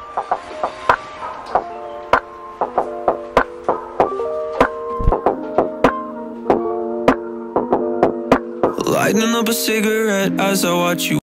Lighting up a cigarette as I watch you